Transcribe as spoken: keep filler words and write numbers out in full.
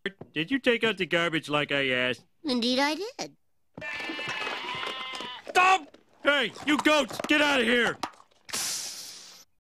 Did you take out the garbage like I asked? Indeed I did. Stop! Hey, you goats, get out of here!